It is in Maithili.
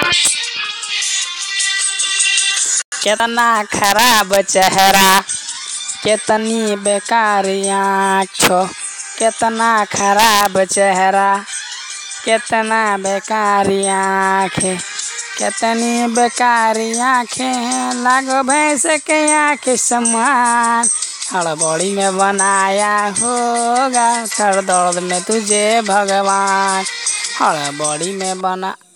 कितना खराब चेहरा, कितनी बेकार आँख, कितना खराब चेहरा, कितना बेकार आँखें, कितनी बेकार आँखें, लागो भैंस के आँख समान। हड़बड़ी में बनाया होगा, सर दर्द में तुझे भगवान। हड़बड़ी में बना